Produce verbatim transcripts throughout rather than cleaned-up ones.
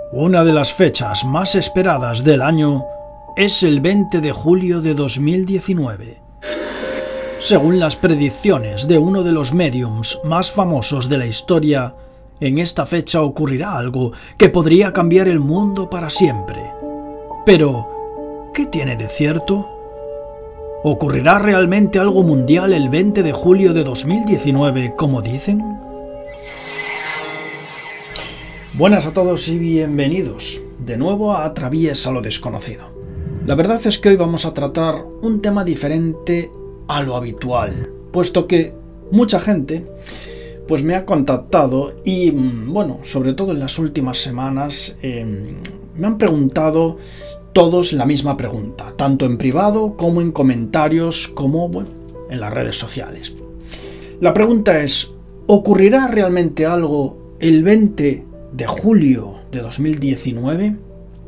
Una de las fechas más esperadas del año es el veinte de julio de dos mil diecinueve. Según las predicciones de uno de los médiums más famosos de la historia, en esta fecha ocurrirá algo que podría cambiar el mundo para siempre. Pero, ¿qué tiene de cierto? ¿Ocurrirá realmente algo mundial el veinte de julio de dos mil diecinueve, como dicen? Buenas a todos y bienvenidos de nuevo a Atraviesa lo desconocido. La verdad es que hoy vamos a tratar un tema diferente a lo habitual, puesto que mucha gente pues me ha contactado y, bueno, sobre todo en las últimas semanas eh, me han preguntado todos la misma pregunta, tanto en privado como en comentarios, como bueno, en las redes sociales. La pregunta es, ¿ocurrirá realmente algo el veinte de julio de dos mil diecinueve?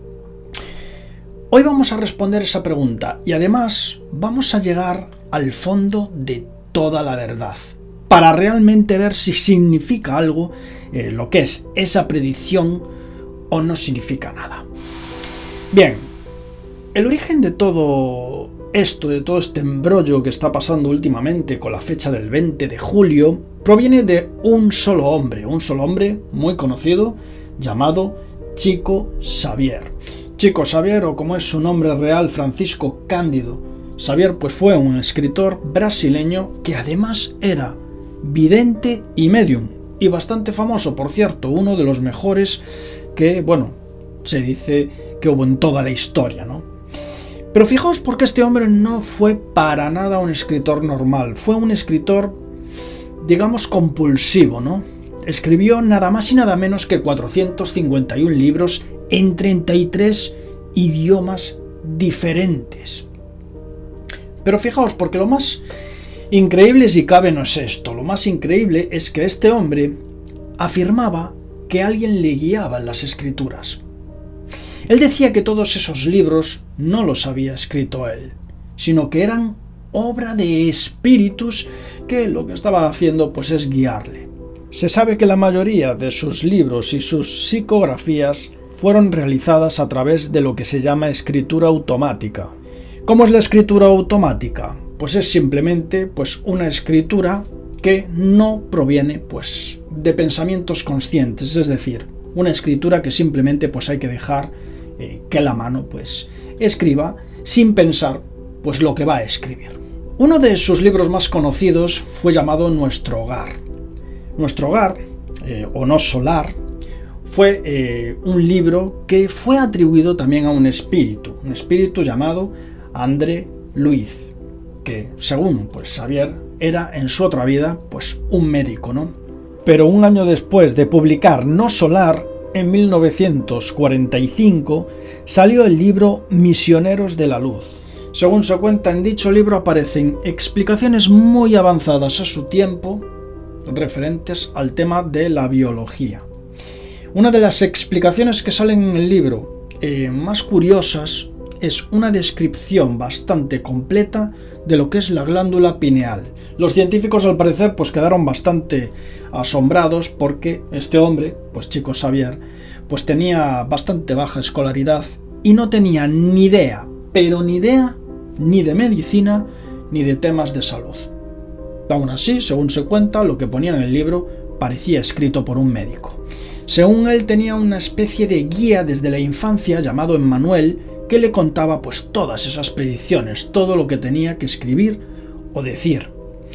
Hoy vamos a responder esa pregunta y además vamos a llegar al fondo de toda la verdad para realmente ver si significa algo eh, lo que es esa predicción o no significa nada. Bien, el origen de todo esto, de todo este embrollo que está pasando últimamente con la fecha del veinte de julio, proviene de un solo hombre, un solo hombre muy conocido llamado Chico Xavier. Chico Xavier, o como es su nombre real, Francisco Cândido Xavier, pues fue un escritor brasileño que además era vidente y medium, y bastante famoso, por cierto, uno de los mejores que, bueno, se dice que hubo en toda la historia, ¿no? Pero fijaos porque este hombre no fue para nada un escritor normal, fue un escritor, digamos, compulsivo, ¿no? Escribió nada más y nada menos que cuatrocientos cincuenta y uno libros en treinta y tres idiomas diferentes. Pero fijaos, porque lo más increíble, si cabe, no es esto. Lo más increíble es que este hombre afirmaba que alguien le guiaba en las escrituras. Él decía que todos esos libros no los había escrito él, sino que eran obra de espíritus que lo que estaba haciendo pues es guiarle. Se sabe que la mayoría de sus libros y sus psicografías fueron realizadas a través de lo que se llama escritura automática. ¿Cómo es la escritura automática? Pues es simplemente pues una escritura que no proviene pues de pensamientos conscientes, es decir, una escritura que simplemente pues hay que dejar eh, que la mano pues escriba sin pensar pues lo que va a escribir. Uno de sus libros más conocidos fue llamado Nuestro Hogar. Nuestro Hogar, eh, o No Solar, fue eh, un libro que fue atribuido también a un espíritu, un espíritu llamado André Luiz, que según pues Xavier era en su otra vida pues un médico, ¿no? Pero un año después de publicar No Solar, en mil novecientos cuarenta y cinco, salió el libro Misioneros de la Luz. Según se cuenta, en dicho libro aparecen explicaciones muy avanzadas a su tiempo referentes al tema de la biología. Una de las explicaciones que salen en el libro eh, más curiosas es una descripción bastante completa de lo que es la glándula pineal. Los científicos, al parecer, pues quedaron bastante asombrados porque este hombre, pues Chico Xavier, pues tenía bastante baja escolaridad y no tenía ni idea, pero ni idea, ni de medicina, ni de temas de salud. Aún así, según se cuenta, lo que ponía en el libro parecía escrito por un médico. Según él, tenía una especie de guía desde la infancia llamado Emmanuel, que le contaba pues todas esas predicciones, todo lo que tenía que escribir o decir.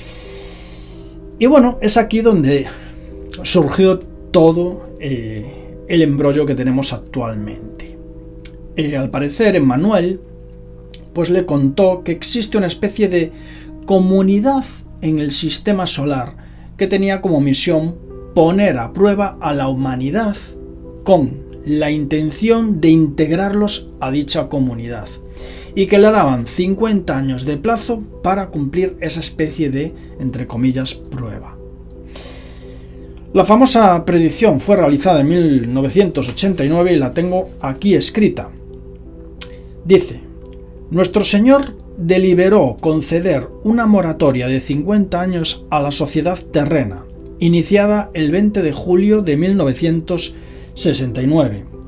Y bueno, es aquí donde surgió todo eh, el embrollo que tenemos actualmente. Eh, al parecer, Emmanuel pues le contó que existe una especie de comunidad en el sistema solar que tenía como misión poner a prueba a la humanidad con la intención de integrarlos a dicha comunidad y que le daban cincuenta años de plazo para cumplir esa especie de, entre comillas, prueba. La famosa predicción fue realizada en mil novecientos ochenta y nueve y la tengo aquí escrita. Dice: Nuestro Señor deliberó conceder una moratoria de cincuenta años a la sociedad terrena, iniciada el veinte de julio de mil novecientos sesenta y nueve,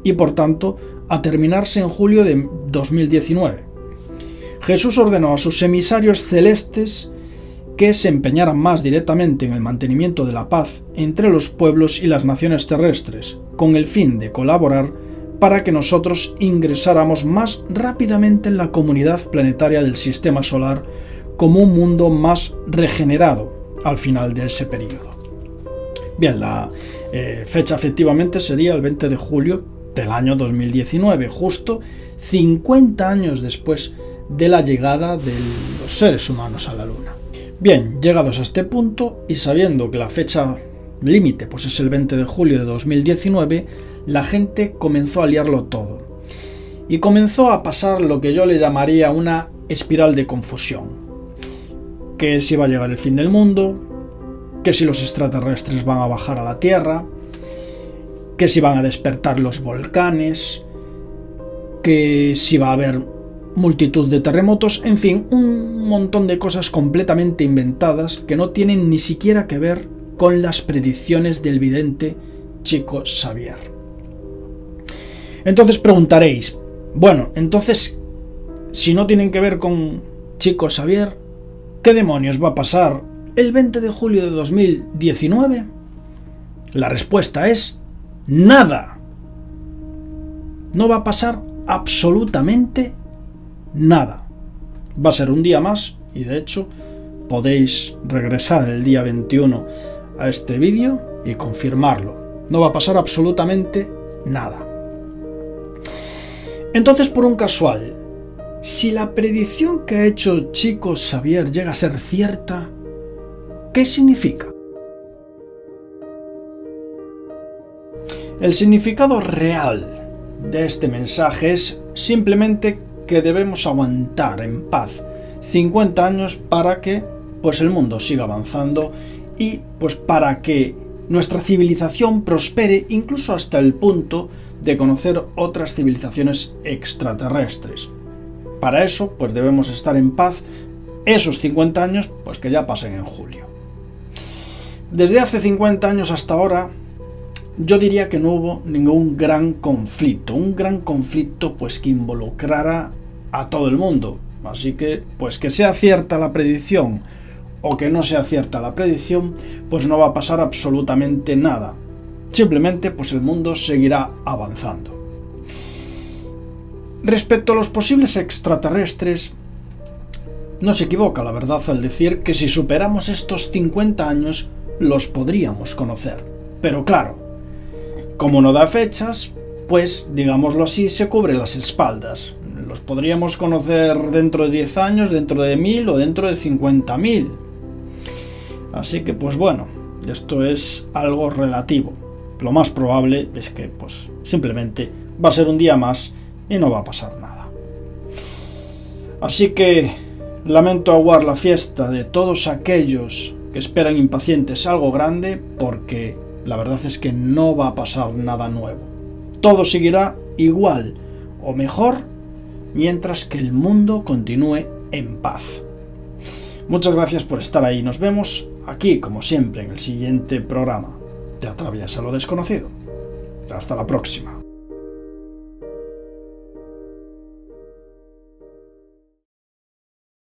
y por tanto a terminarse en julio de dos mil diecinueve. Jesús ordenó a sus emisarios celestes que se empeñaran más directamente en el mantenimiento de la paz entre los pueblos y las naciones terrestres, con el fin de colaborar para que nosotros ingresáramos más rápidamente en la comunidad planetaria del Sistema Solar como un mundo más regenerado al final de ese periodo. Bien, la eh, fecha efectivamente sería el veinte de julio del año dos mil diecinueve, justo cincuenta años después de la llegada de los seres humanos a la Luna. Bien, llegados a este punto y sabiendo que la fecha límite pues es el veinte de julio de dos mil diecinueve, la gente comenzó a liarlo todo y comenzó a pasar lo que yo le llamaría una espiral de confusión. Que si va a llegar el fin del mundo, que si los extraterrestres van a bajar a la Tierra, que si van a despertar los volcanes, que si va a haber multitud de terremotos, en fin, un montón de cosas completamente inventadas que no tienen ni siquiera que ver con las predicciones del vidente Chico Xavier. Entonces preguntaréis, bueno, entonces, si no tienen que ver con Chico Xavier, ¿qué demonios va a pasar el veinte de julio de dos mil diecinueve? La respuesta es nada. No va a pasar absolutamente nada. Va a ser un día más y de hecho podéis regresar el día veintiuno a este vídeo y confirmarlo. No va a pasar absolutamente nada. Entonces, por un casual, si la predicción que ha hecho Chico Xavier llega a ser cierta, ¿qué significa? El significado real de este mensaje es simplemente que debemos aguantar en paz cincuenta años para que pues el mundo siga avanzando y pues para que nuestra civilización prospere incluso hasta el punto de conocer otras civilizaciones extraterrestres. Para eso pues debemos estar en paz esos cincuenta años pues que ya pasen en julio. Desde hace cincuenta años hasta ahora yo diría que no hubo ningún gran conflicto, un gran conflicto pues que involucrara a todo el mundo. Así que, pues que sea cierta la predicción o que no sea cierta la predicción, pues no va a pasar absolutamente nada. Simplemente, pues el mundo seguirá avanzando. Respecto a los posibles extraterrestres, no se equivoca la verdad al decir que si superamos estos cincuenta años, los podríamos conocer. Pero claro, como no da fechas, pues, digámoslo así, se cubre las espaldas. Los podríamos conocer dentro de diez años, dentro de mil o dentro de cincuenta mil. Así que, pues bueno, esto es algo relativo. Lo más probable es que, pues, simplemente va a ser un día más y no va a pasar nada. Así que lamento aguar la fiesta de todos aquellos que esperan impacientes algo grande, porque la verdad es que no va a pasar nada nuevo. Todo seguirá igual o mejor mientras que el mundo continúe en paz. Muchas gracias por estar ahí. Nos vemos aquí, como siempre, en el siguiente programa de Atraviesa lo Desconocido. Hasta la próxima.